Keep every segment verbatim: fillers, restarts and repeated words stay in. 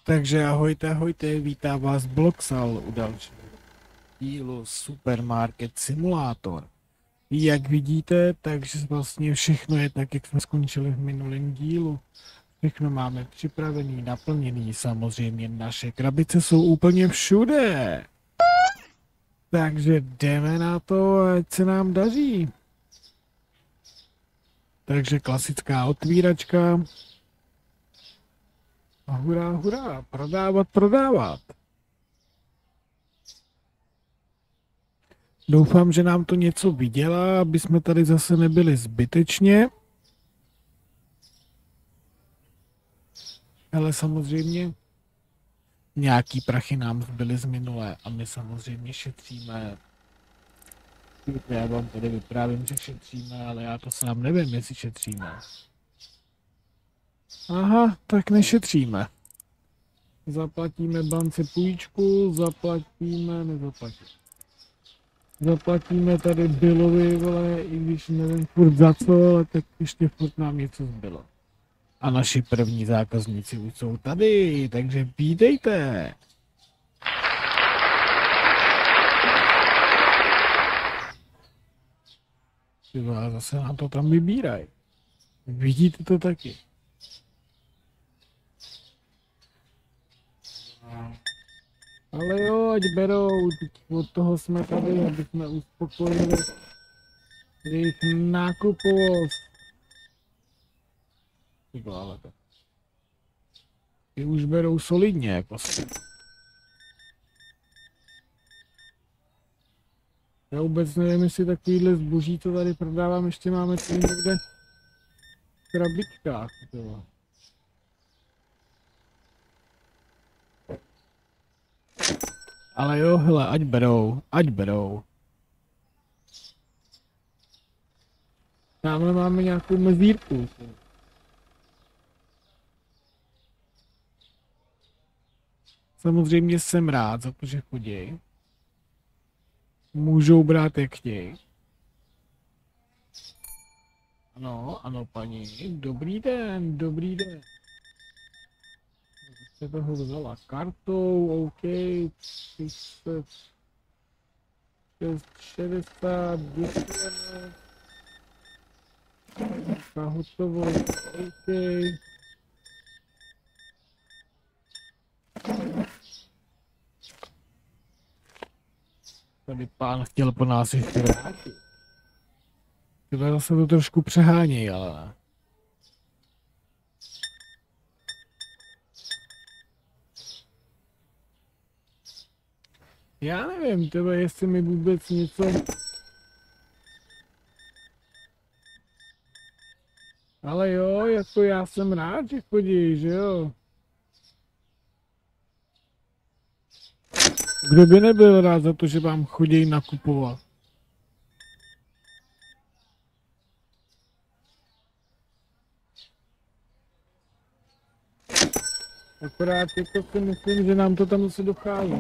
Takže ahojte, ahojte, vítá vás Bloxal u dalšího dílu Supermarket Simulator. Jak vidíte, takže vlastně všechno je tak, jak jsme skončili v minulém dílu. Všechno máme připravený, naplněný, samozřejmě naše krabice jsou úplně všude. Takže jdeme na to, ať se nám daří. Takže klasická otvíračka. A hurá, hurá, prodávat, prodávat. Doufám, že nám to něco vydělá, aby jsme tady zase nebyli zbytečně. Ale samozřejmě nějaký prachy nám zbyly z minulé a my samozřejmě šetříme. Já vám tady vyprávím, že šetříme, ale já to sám nevím, jestli šetříme. Aha, tak nešetříme. Zaplatíme bance půjčku, zaplatíme, nezaplatíme. Zaplatíme tady Billovi, vole, i když nevím furt za co, ale tak ještě furt nám něco zbylo. A naši první zákazníci už jsou tady, takže vítejte. Tyba, zase nám to tam vybírají. Vidíte to taky. Ale jo, ať berou, od toho jsme tady, aby jsme uspokojili jejich nákupovost. Tyba, ale to. Ty už berou solidně, jako si. Já vůbec nevím, jestli takovýhle zboží, co tady prodávám, ještě máme tady někde v krabičkách. Tyba. Ale jo, hele, ať berou, ať berou. Tamhle máme nějakou mezírku. Samozřejmě jsem rád za to, že chodí. Můžou brát, jak chtějí. Ano, ano, paní. Dobrý den, dobrý den. Jste toho vzala kartou, OK. třicet šest šedesát, děkujeme. A hotovost, OK. Tady pán chtěl po nás ještě vrátit. Tyhle zase to trošku přehánějí, ale ne. Já nevím, tebe, jestli mi vůbec něco... Ale jo, jako já jsem rád, že chodí, že jo. Kdo by nebyl rád za to, že vám chodí nakupovat? Akorát jako si myslím, že nám to tam zase dochází.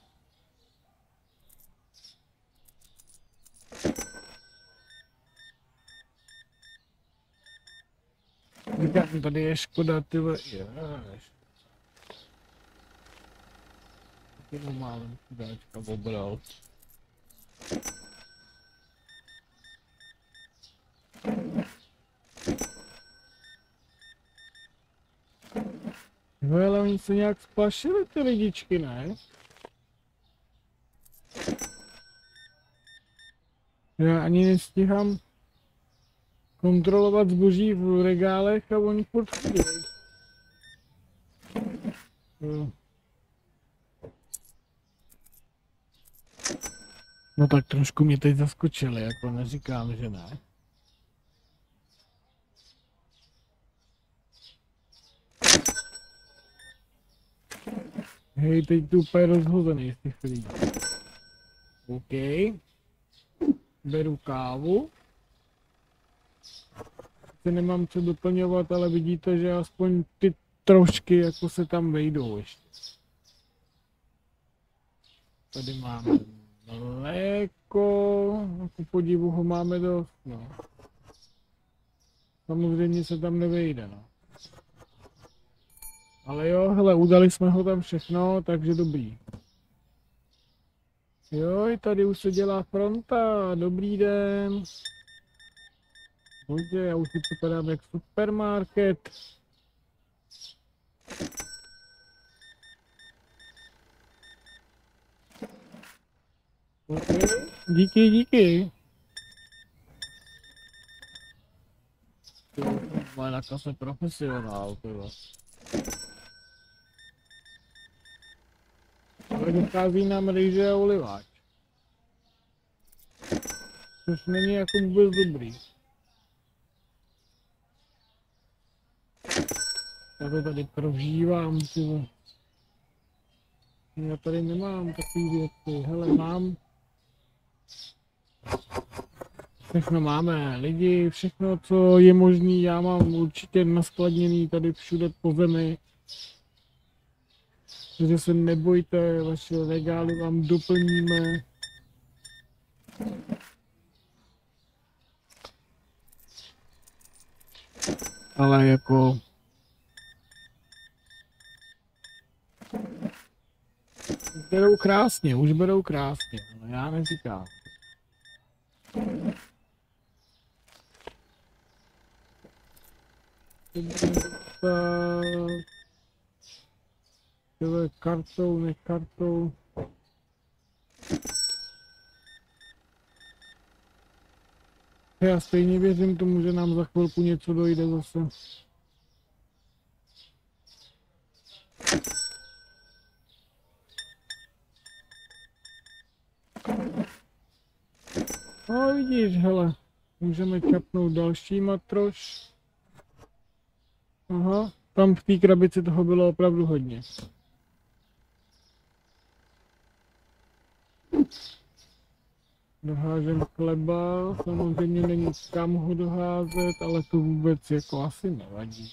Říkám, tady je škoda, ty vole, jež. Jenom málem chudáčka obral. No ale oni se nějak splašili, ty lidičky, ne? Já ani nestíhám kontrolovat zboží v regálech a oni furt chodí. No. No tak trošku mě teď zaskočili, jako neříkám, že ne. Hej, teď tu úplně rozhozený z těch lidí. OK. Beru kávu. Se nemám co doplňovat, ale vidíte, že aspoň ty trošky jako se tam vejdou ještě. Tady máme mléko, ku podivu ho máme dost, no. Samozřejmě se tam nevejde, no. Ale jo, hele, udali jsme ho tam všechno, takže dobrý. Jo, tady už se dělá fronta, dobrý den. Bože, já už si připadám jak supermarket. Okay. Díky, díky. Má na kase profesionál, tyhle. Ale dochází nám rýže a oliváč. Což není jako vůbec dobrý. Já to tady prožívám, tyhle. Já tady nemám takový věci. Hele, mám. Všechno máme, lidi, všechno, co je možný, já mám určitě naskladněný tady všude po zemi. Takže se nebojte, vaše regály vám doplníme. Ale jako... Už berou krásně, už berou krásně, no já neříkám. Tyhle kartou, ne kartou. Já stejně věřím tomu, že nám za chvilku něco dojde zase. No vidíš, hele, můžeme čapnout další matroš. Aha, tam v té krabici toho bylo opravdu hodně. Dohážem chleba, samozřejmě není kam ho doházet, ale to vůbec jako asi nevadí.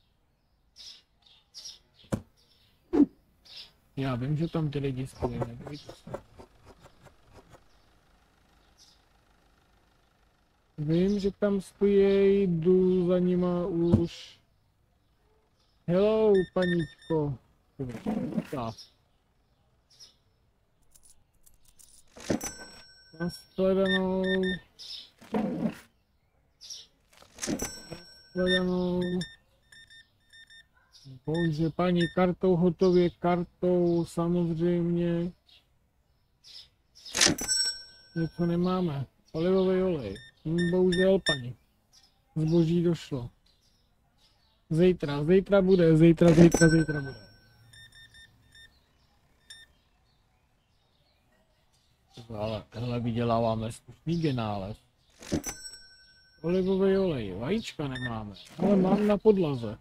Já vím, že tam ty lidi stojí, nebojte se. Vím, že tam stojí, jdu za nima už. Hello, paníčko. Tak. Nashledanou. Nashledanou. Bože, paní, kartou hotově, kartou, samozřejmě. Něco nemáme. Olivový olej. Bohužel, paní. Zboží došlo. Zítra, zítra bude, zítra, zítra, zítra bude. Ale tohle vyděláváme slušný genález. Olivový olej, vajíčka nemáme, ale mám na podlaze.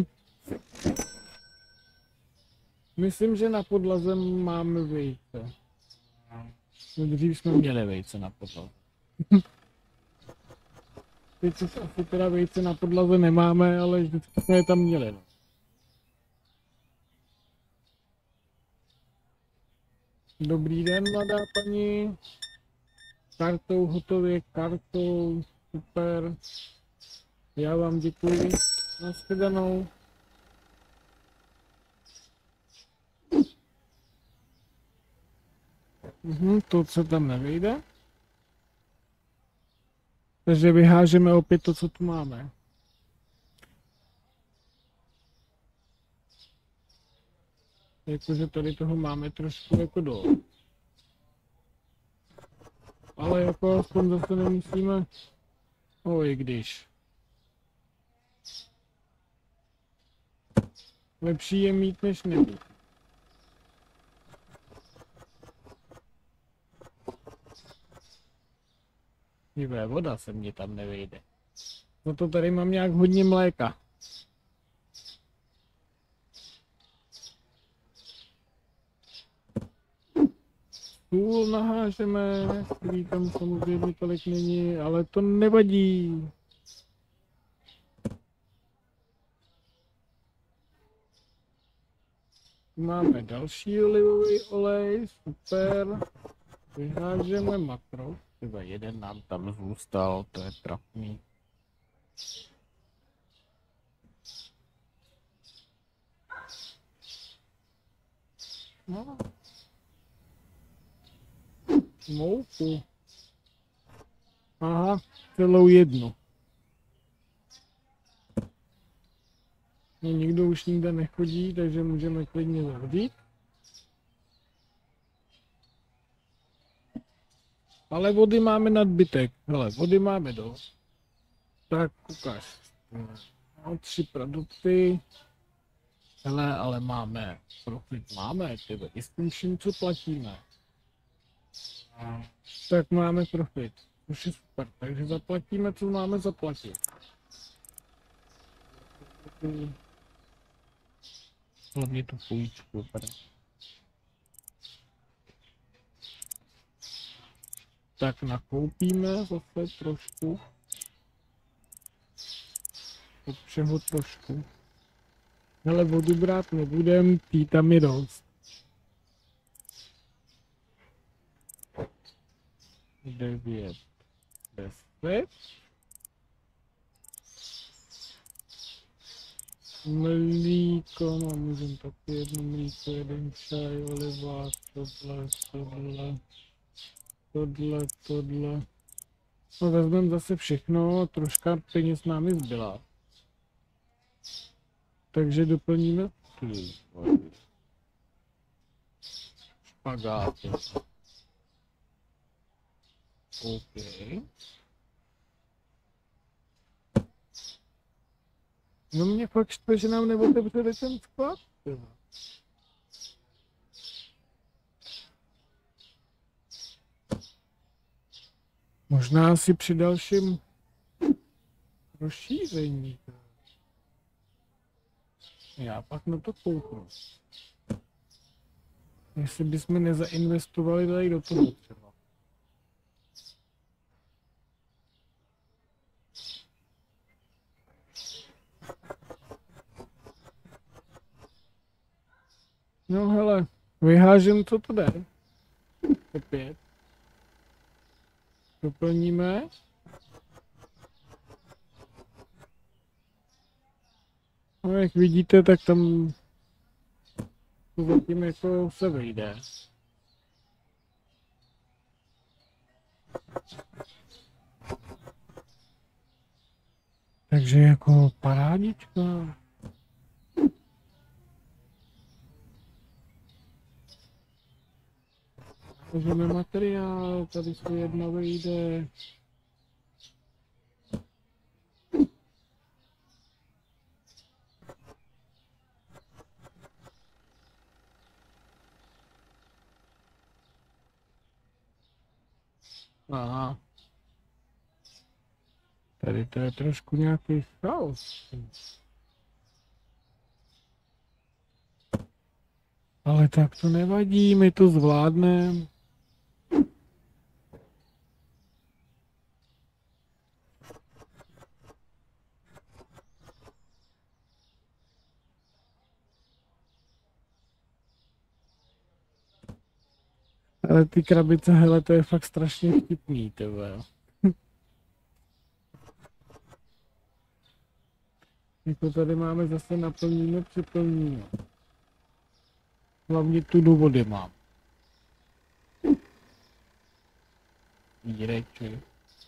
Myslím, že na podlaze máme vejce. Dřív jsme měli vejce na podlaze. Teď asi teda vejce na podlaze nemáme, ale vždycky jsme je tam měli. No. Dobrý den, mladá paní. Kartou hotově, kartou, super. Já vám děkuji. Nashledanou. Mhm, to se tam nevejde. Takže vyhážeme opět to, co tu máme. Jakože tady toho máme trošku jako dole. Ale jako aspoň zase nemusíme... Oj, když. Lepší je mít, než nemít. Živé voda se mně tam nevejde. No to tady mám nějak hodně mléka. Půl nahážeme, který tam samozřejmě tolik není, ale to nevadí. Máme další olivový olej, super. Vyhážeme makro. Třeba jeden nám tam zůstal, to je trapný. No. Mouku. Aha, celou jednu. No, nikdo už nikde nechodí, takže můžeme klidně zavřít. Ale vody máme nadbytek. Hele, vody máme dost. Tak ukáž. No, tři produkty. Hele, ale máme. Profit máme, tyhle. I s tím vším, co platíme. Tak máme profit. Už je super. Takže zaplatíme, co máme zaplatit. Hlavně tu půjčku. Tak nakoupíme zase trošku. Od všeho trošku. Ale vodu brát nebudem, tý tam je dost. Devět. Deset. Mlíko, no můžeme taky jedno mlíko, jeden čaj, olivák, tohle, tohle, tohle, tohle. No vezmeme zase všechno, troška peněz nám zbyla. Takže doplníme ty špagáty. OK. No mě fakt štve, že nám neotevřeli ten sklad. Možná asi při dalším rozšíření. Já pak na to kouknu. Jestli bychom nezainvestovali tady do toho třeba. No hele, vyhážem, co to jde. Opět. Doplníme. No jak vidíte, tak tam to zatím jako se vejde. Takže jako parádička. Můžeme materiál, tady se jedna vejde. Aha. Tady to je trošku nějaký chaos. Ale tak to nevadí, my to zvládneme. Ale ty krabice, hele, to je fakt strašně vtipný, tebe. Jako tady máme zase naplníme, připlníme. Hlavně tu do vody mám. Dírečky.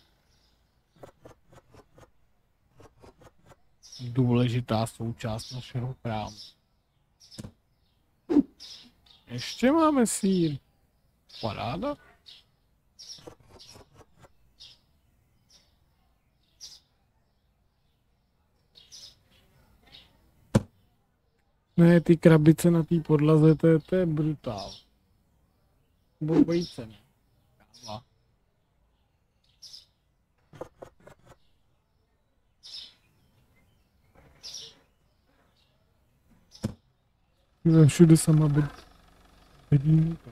Důležitá součást našeho krámu. Ještě máme sýr. Paráda. Ne, ty krabice na té podlaze, to je, to je brutál. Bojíce mě. Káva. Všude sama bed... bedínka.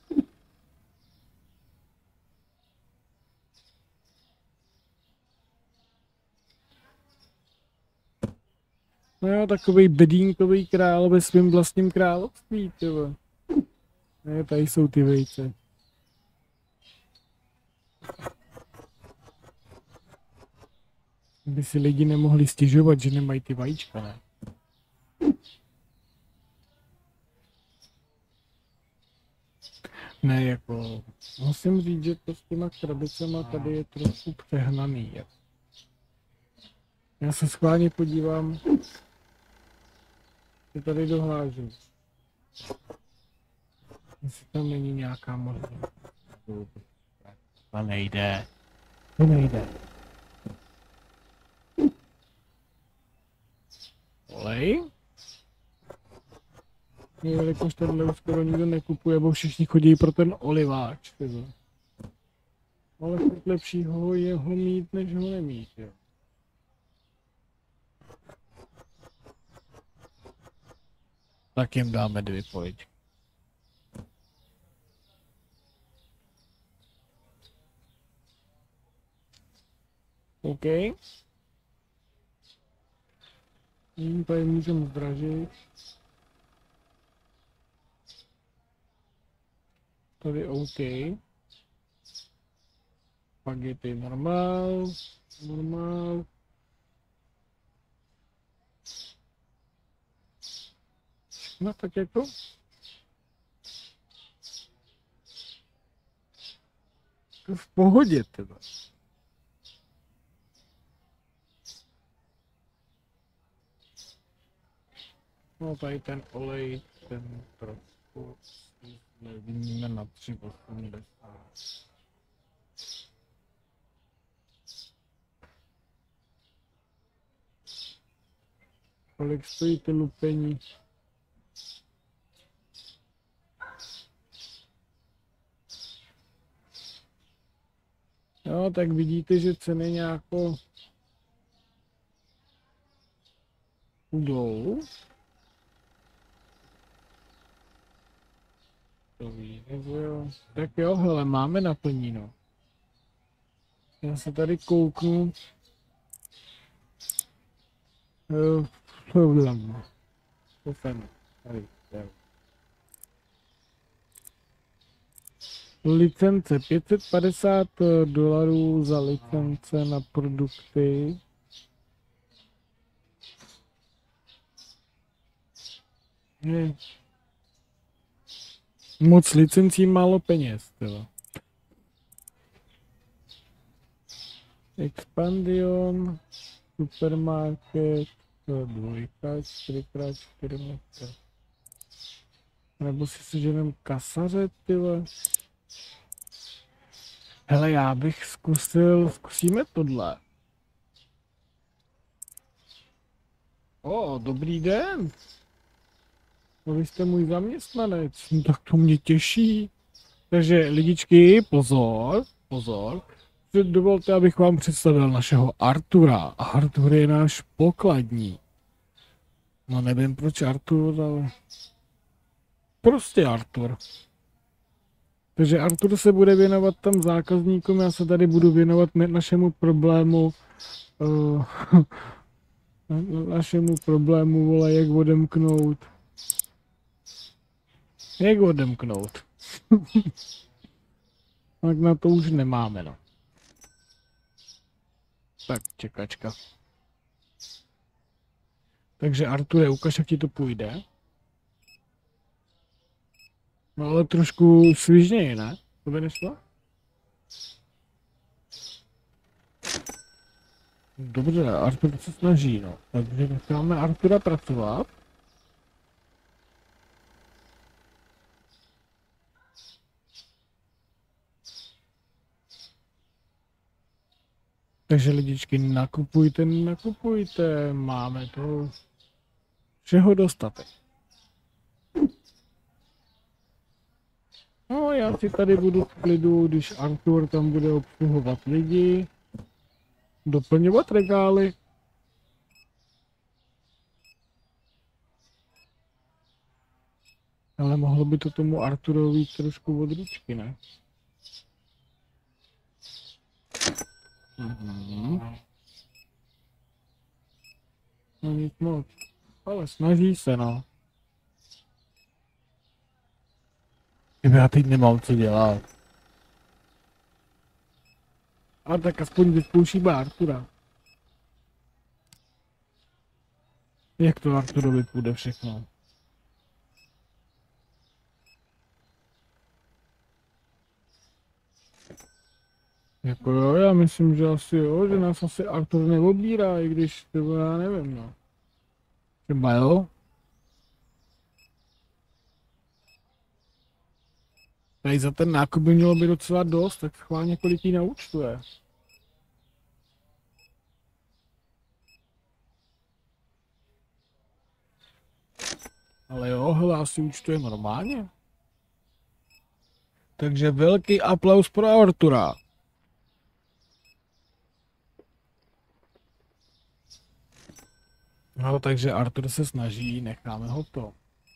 No jo, takovej bedínkový král ve svém vlastním království, tyvo. Ne, tady jsou ty vejce. By si lidi nemohli stěžovat, že nemají ty vajíčka, ne? Ne, jako, musím říct, že to s těma krabicema tady je trošku přehnaný. Jako. Já se schválně podívám, že tady dohážu. Jestli tam není nějaká možnost. To nejde. To nejde. Olej? Jelikož tenhle už skoro nikdo nekupuje, bo všichni chodí pro ten oliváč. Tyhle. Ale lepší ho je ho mít, než ho nemít, jo. Tak jim dáme dvě poličky. OK. Nyní tady můžeme zdražit. Tady OK. Spaghetti normál. Normál. No tak jako. V pohodě teda. No tady ten olej, ten trošku nevíme na tři osmdesát. Kolik stojí ty lupení? Jo, tak vidíte, že ceny nějako jdou. To ví, jo. Tak jo, hele, máme naplněno. Já se tady kouknu. Jo, problém. To jsem tady. tady. Licence pět set padesát dolarů za licence na produkty. Ne. Moc licencí, málo peněz, teda. Expandion, supermarket, dvojka, čtyřikrát čtyři metry. Nebo si seženem kasaře, tyhle. Hele, já bych zkusil, zkusíme tohle. O, dobrý den. No, vy jste můj zaměstnanec, no, tak to mě těší. Takže lidičky, pozor, pozor. Dovolte, abych vám představil našeho Artura. Artur je náš pokladní. No nevím proč Artur, ale prostě Artur. Takže Artur se bude věnovat tam zákazníkům, já se tady budu věnovat našemu problému. Uh, našemu problému, vole, jak odemknout. Jak odemknout? Tak na to už nemáme, no. Tak, čekačka. Takže Arture, ukaž, jak ti to půjde. No ale trošku svižněji, ne? To by nešlo? Dobře, Artur se snaží, no. Takže necháme Artura pracovat. Takže lidičky, nakupujte, nakupujte, máme to všeho dostatek. No, já si tady budu v klidu, když Artur tam bude obsluhovat lidi, doplňovat regály. Ale mohlo by to tomu Arturovi jít trošku od ručky, ne? Mhm. No nic moc, ale snaží se, no. Já teď nemám co dělat. A tak aspoň vyzkoušíme Artura. Jak to Arturovi půjde všechno? Jako jo, já myslím, že asi jo, že nás asi Artur neobírá, i když to já nevím, no. Třeba jo? Tady za ten nákup by mělo být docela dost, tak schválně kolik jí naúčtuje. Ale jo, hele, asi účtuje normálně. Takže velký aplaus pro Artura. No, takže Artur se snaží, necháme ho to.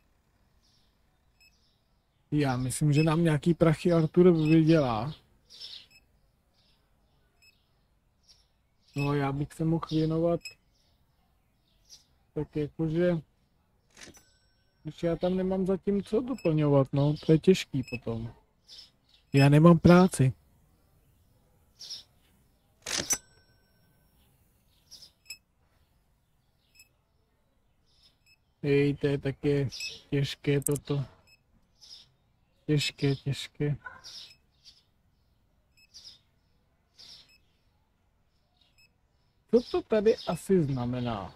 Já myslím, že nám nějaký prachy Artur vydělá. No, já bych se mohl věnovat tak jakože, když já tam nemám zatím co doplňovat, no, to je těžký potom. Já nemám práci. Ej, to je také těžké toto. Těžké, těžké. Co to tady asi znamená?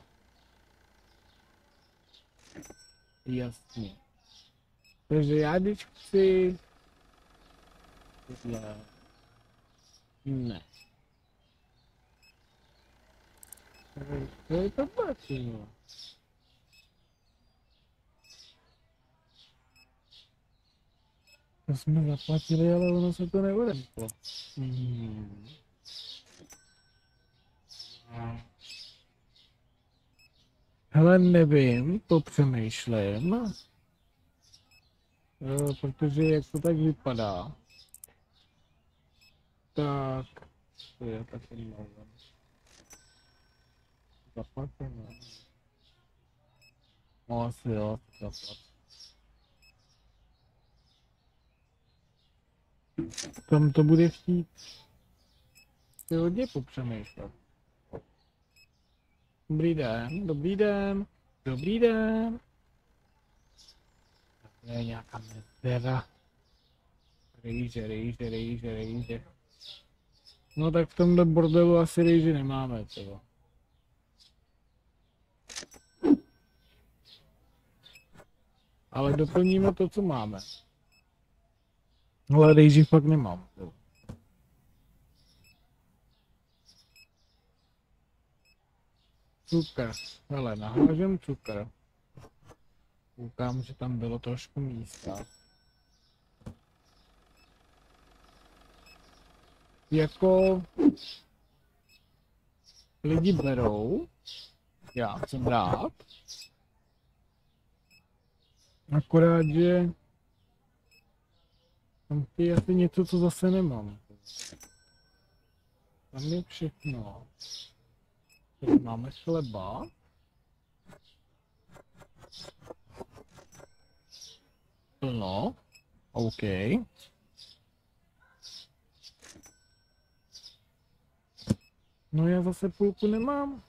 Jasně. Takže já když chci... Tohle... Ne. To je to platí. To jsme zaplatili, ale ono se to neodemklo. Hmm. Hele, nevím, popřemýšlím. Jo, protože jak to tak vypadá. Tak, to je taky nevím. Zaplacené. No asi jo, zaplat. Tam to bude chtít si hodně popřemýšlet. Dobrý den, dobrý den, dobrý den. To je nějaká mezera. Rejže, rejže, rejže, rejže. No tak v tomhle bordelu asi rejže nemáme, třeba. Ale doplníme to, co máme. Ale rejži fakt nemám. Třeba. Cukr. Hele, nahážem cukr. Koukám, že tam bylo trošku místa. Jako lidi berou, já jsem rád. Akorát, že tam chtějí asi něco, co zase nemám. Tam je všechno. Tady máme chleba. Plno. OK. No já zase půlku nemám.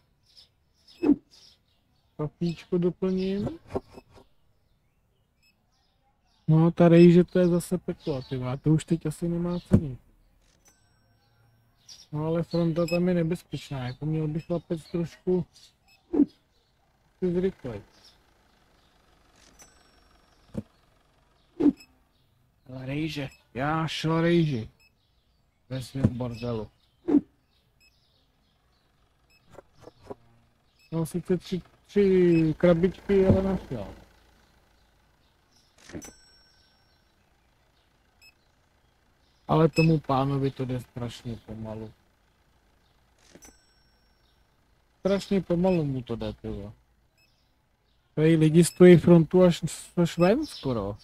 Kafíčko doplním. No ta rejže, to je zase peklo, tyva. To už teď asi nemá cenu. No ale fronta tam je nebezpečná, jako měl bych chlapec trošku si zrychlit. Ale rejže, já šel rejži. Ve svém bordelu. No sice tři, tři krabičky, ale našel. Ale tomu pánovi to jde strašně pomalu. Strašně pomalu mu to jde, tyvo. Tady lidi stojí frontu až, až ven skoro.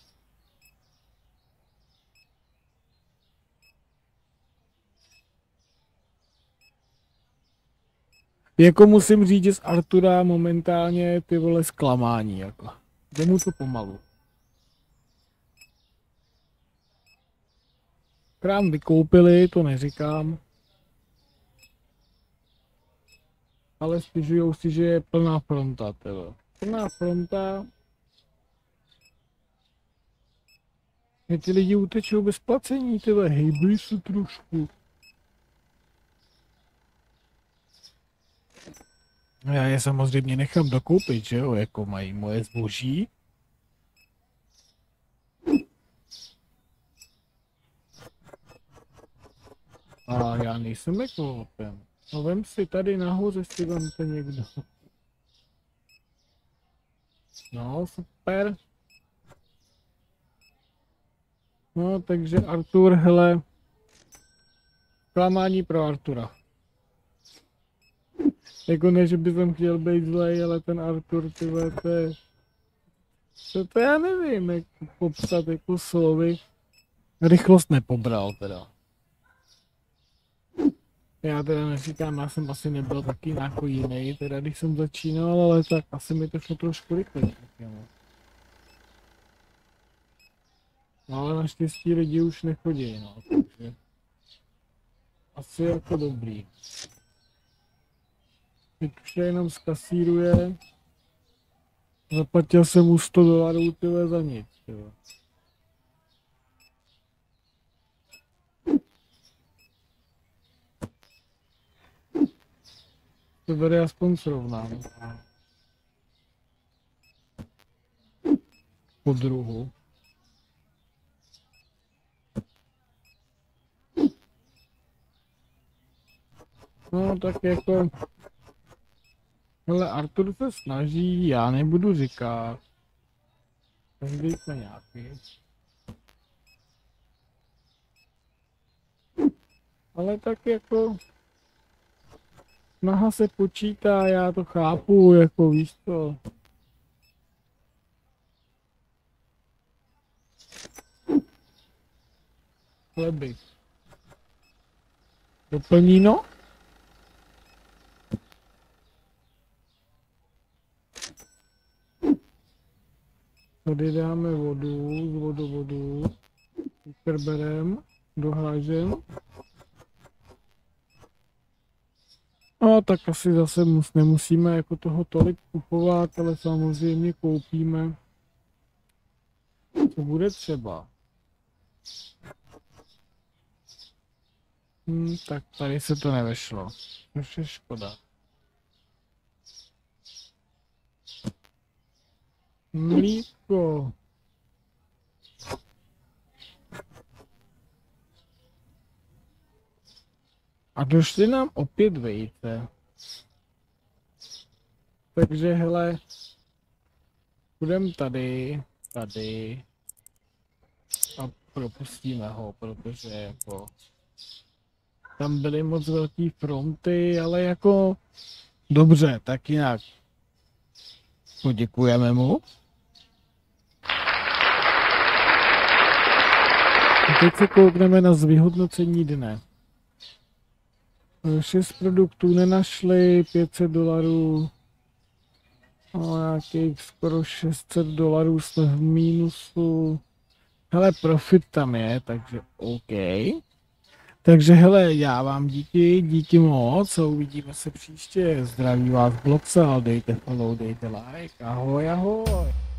Jako musím říct, že z Artura momentálně ty vole zklamání, jako. Jde mu to pomalu. Krám vykoupili, to neříkám. Ale stěžujou si, že je plná fronta, tyvo. Plná fronta. Ty lidi utečou bez placení, tyhle, hejbej se trošku. Já je samozřejmě nechám dokoupit, že jo, jako mají moje zboží. A já nejsem ekolopem. No vem si tady nahoře si vemte někdo. No, super. No, takže Artur, hele. Klamání pro Artura. Jako ne, že by jsem chtěl být zlej, ale ten Artur, ty vole, to je... To, to já nevím, jak popsat jako slovy. Rychlost nepobral teda. Já teda neříkám, já jsem asi nebyl taky nějaký jiný, teda když jsem začínal, ale tak asi mi to šlo trošku rychleji. No ale naštěstí lidi už nechodí, no, takže asi jako dobrý. Teď už jenom zkasíruje. Zaplatil jsem mu sto dolarů, tyhle, za nic, tyhle. To bude aspoň srovnám. Po druhu. No tak jako... Hele, Artur se snaží, já nebudu říkat. Každý jsme nějaký. Ale tak jako... Snaha se počítá, já to chápu, jako víš to. Chleby. Doplníno? Tady dáme vodu, z vodovodu. Cukr berem, dohážem. No tak asi zase mus, nemusíme jako toho tolik kupovat, ale samozřejmě koupíme, co bude třeba. Hmm, tak tady se to nevešlo, což je škoda. Mlíko. A došly nám opět vejce. Takže hele, budeme tady, tady a propustíme ho, protože jako tam byly moc velký fronty, ale jako dobře, tak jinak poděkujeme mu. A teď se koukneme na vyhodnocení dne. Šest produktů nenašli, pět set dolarů, no nějakých skoro šest set dolarů jsme v mínusu. Hele, profit tam je, takže OK. Takže hele, já vám díky, díky moc a uvidíme se příště. Zdraví vás Bloxal, dejte follow, dejte like, ahoj, ahoj.